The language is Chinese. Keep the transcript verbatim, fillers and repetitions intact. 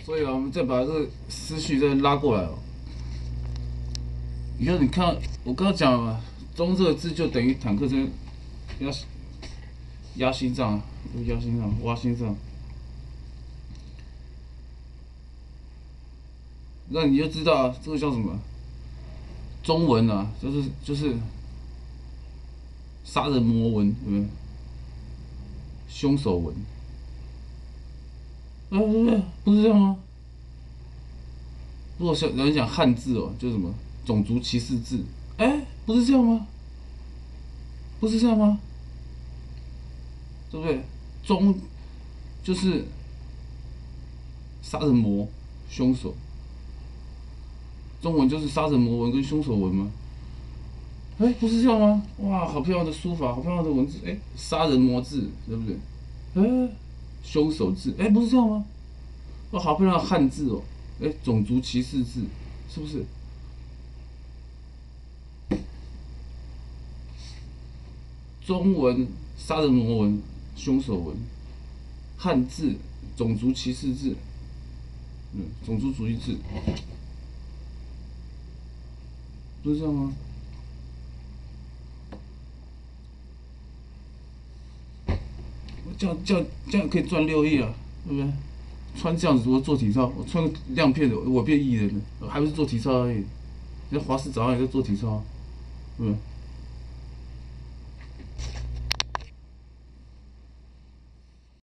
所以啊，我们再把这个思绪再拉过来哦。以后你看，我刚刚讲了嘛，中这个字就等于坦克车压压心脏啊，压心脏，挖心脏。那你就知道啊，这个叫什么？中文啊，就是就是杀人魔文，对不对？凶手文，哎、对不对？不是这样吗？如果是有人讲汉字哦，就是什么种族歧视字，哎、欸，不是这样吗？不是这样吗？对不对？中就是杀人魔、凶手，中文就是杀人魔文跟凶手文吗？哎、欸，不是这样吗？哇，好漂亮的书法，好漂亮的文字，哎、欸，杀人魔字，对不对？哎、欸，凶手字，哎、欸，不是这样吗？哦，好漂亮的汉字哦，哎、欸，种族歧视字，是不是？中文杀人魔文、凶手文，汉字种族歧视字，嗯，种族主义字，不是这样吗？这样这样这样可以赚六亿啊，对不对？穿这样子我做体操，我穿个亮片的，我变艺人了，还不是做体操而已？人家华师早上也在做体操，对不对？